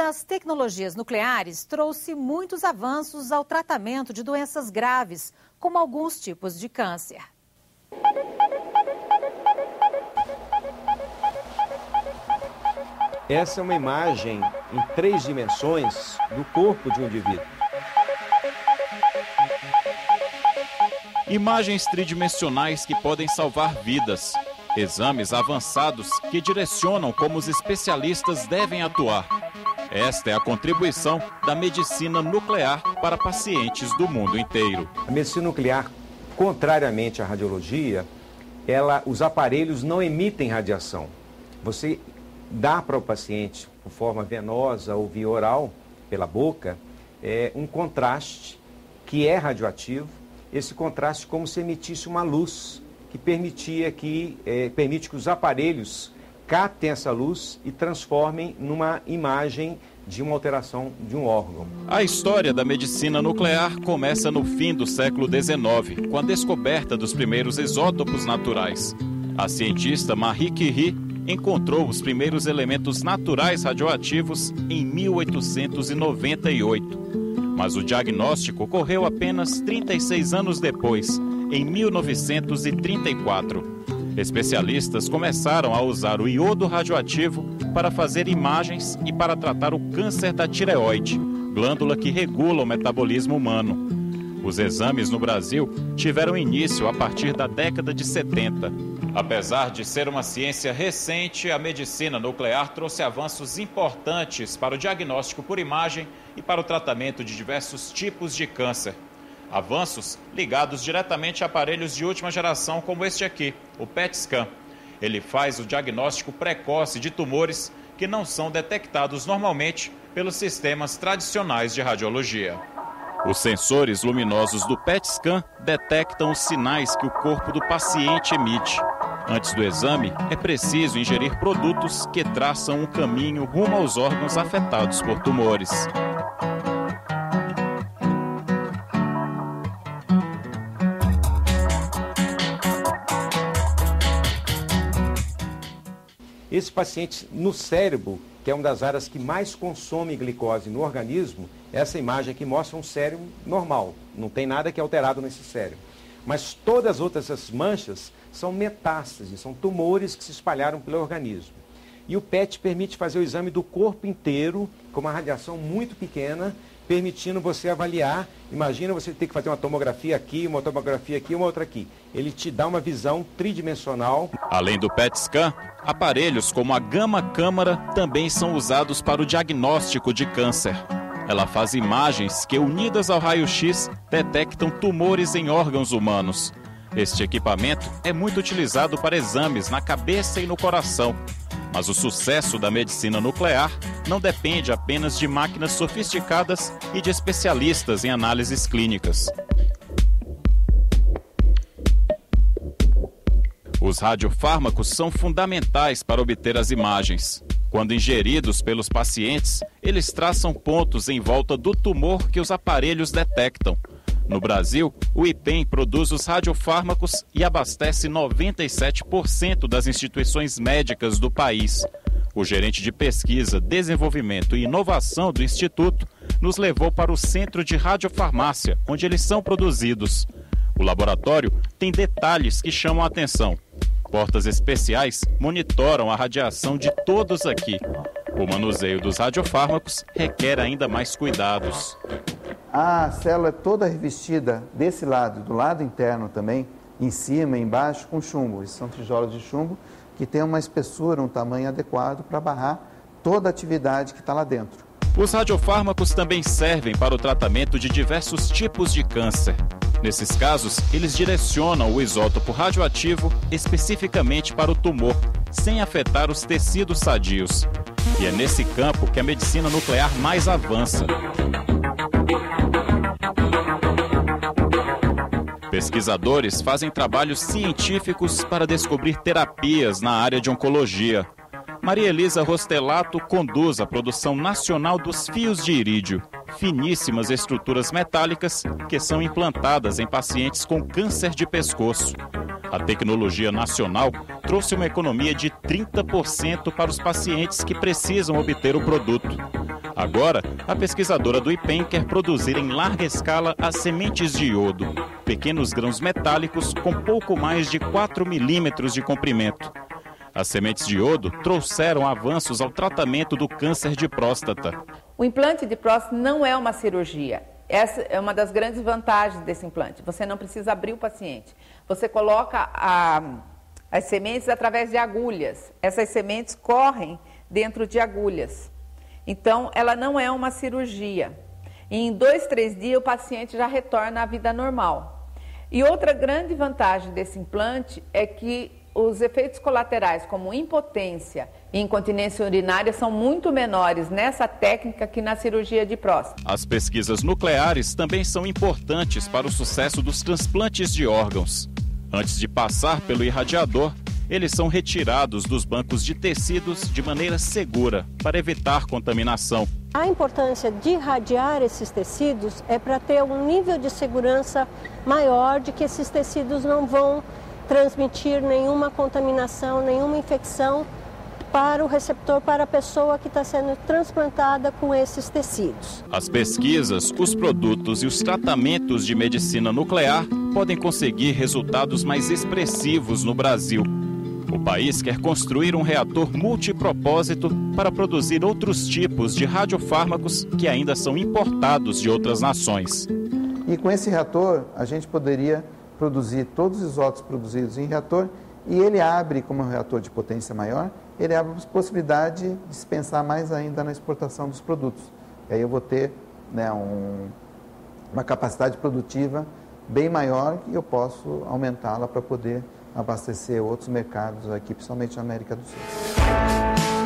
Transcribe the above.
das tecnologias nucleares trouxe muitos avanços ao tratamento de doenças graves, como alguns tipos de câncer. Essa é uma imagem em 3 dimensões do corpo de um indivíduo. Imagens tridimensionais que podem salvar vidas. Exames avançados que direcionam como os especialistas devem atuar. Esta é a contribuição da medicina nuclear para pacientes do mundo inteiro. A medicina nuclear, contrariamente à radiologia, os aparelhos não emitem radiação. Você dá para o paciente, por forma venosa ou via oral, pela boca, um contraste que é radioativo. Esse contraste como se emitisse uma luz que permite que os aparelhos captem essa luz e transformem numa imagem de uma alteração de um órgão. A história da medicina nuclear começa no fim do século XIX, com a descoberta dos primeiros isótopos naturais. A cientista Marie Curie encontrou os primeiros elementos naturais radioativos em 1898. Mas o diagnóstico ocorreu apenas 36 anos depois, em 1934. Especialistas começaram a usar o iodo radioativo para fazer imagens e para tratar o câncer da tireoide, glândula que regula o metabolismo humano. Os exames no Brasil tiveram início a partir da década de 70. Apesar de ser uma ciência recente, a medicina nuclear trouxe avanços importantes para o diagnóstico por imagem e para o tratamento de diversos tipos de câncer. Avanços ligados diretamente a aparelhos de última geração como este aqui, o PET scan. Ele faz o diagnóstico precoce de tumores que não são detectados normalmente pelos sistemas tradicionais de radiologia. Os sensores luminosos do PET scan detectam os sinais que o corpo do paciente emite. Antes do exame, é preciso ingerir produtos que traçam um caminho rumo aos órgãos afetados por tumores. Esse paciente, no cérebro, que é uma das áreas que mais consome glicose no organismo, essa imagem aqui mostra um cérebro normal, não tem nada que é alterado nesse cérebro. Mas todas as outras essas manchas são metástases, são tumores que se espalharam pelo organismo. E o PET permite fazer o exame do corpo inteiro, com uma radiação muito pequena, permitindo você avaliar. Imagina você ter que fazer uma tomografia aqui, uma outra aqui. Ele te dá uma visão tridimensional. Além do PET scan, aparelhos como a gama-câmara também são usados para o diagnóstico de câncer. Ela faz imagens que, unidas ao raio-x, detectam tumores em órgãos humanos. Este equipamento é muito utilizado para exames na cabeça e no coração. Mas o sucesso da medicina nuclear não depende apenas de máquinas sofisticadas e de especialistas em análises clínicas. Os radiofármacos são fundamentais para obter as imagens. Quando ingeridos pelos pacientes, eles traçam pontos em volta do tumor que os aparelhos detectam. No Brasil, o IPEM produz os radiofármacos e abastece 97% das instituições médicas do país. O gerente de pesquisa, desenvolvimento e inovação do Instituto nos levou para o Centro de Radiofarmácia, onde eles são produzidos. O laboratório tem detalhes que chamam a atenção. Portas especiais monitoram a radiação de todos aqui. O manuseio dos radiofármacos requer ainda mais cuidados. A célula é toda revestida desse lado, do lado interno também, em cima e embaixo, com chumbo. Esses são tijolos de chumbo que tem uma espessura, um tamanho adequado para barrar toda a atividade que está lá dentro. Os radiofármacos também servem para o tratamento de diversos tipos de câncer. Nesses casos, eles direcionam o isótopo radioativo especificamente para o tumor, sem afetar os tecidos sadios. E é nesse campo que a medicina nuclear mais avança. Pesquisadores fazem trabalhos científicos para descobrir terapias na área de oncologia. Maria Elisa Rostelato conduz a produção nacional dos fios de irídio, finíssimas estruturas metálicas que são implantadas em pacientes com câncer de pescoço. A tecnologia nacional trouxe uma economia de 30% para os pacientes que precisam obter o produto. Agora, a pesquisadora do IPEM quer produzir em larga escala as sementes de iodo, pequenos grãos metálicos com pouco mais de 4 milímetros de comprimento. As sementes de iodo trouxeram avanços ao tratamento do câncer de próstata. O implante de próstata não é uma cirurgia. Essa é uma das grandes vantagens desse implante. Você não precisa abrir o paciente. Você coloca as sementes através de agulhas. Essas sementes correm dentro de agulhas. Então, ela não é uma cirurgia. E em 2, 3 dias, o paciente já retorna à vida normal. E outra grande vantagem desse implante é que os efeitos colaterais, como impotência e incontinência urinária, são muito menores nessa técnica que na cirurgia de próstata. As pesquisas nucleares também são importantes para o sucesso dos transplantes de órgãos. Antes de passar pelo irradiador, eles são retirados dos bancos de tecidos de maneira segura, para evitar contaminação. A importância de irradiar esses tecidos é para ter um nível de segurança maior de que esses tecidos não vão transmitir nenhuma contaminação, nenhuma infecção para o receptor, para a pessoa que está sendo transplantada com esses tecidos. As pesquisas, os produtos e os tratamentos de medicina nuclear podem conseguir resultados mais expressivos no Brasil. O país quer construir um reator multipropósito para produzir outros tipos de radiofármacos que ainda são importados de outras nações. E com esse reator, a gente poderia produzir todos os isótopos produzidos em reator, e ele abre, como um reator de potência maior, ele abre a possibilidade de se pensar mais ainda na exportação dos produtos. E aí eu vou ter, né, uma capacidade produtiva bem maior e eu posso aumentá-la para poder abastecer outros mercados aqui, principalmente na América do Sul.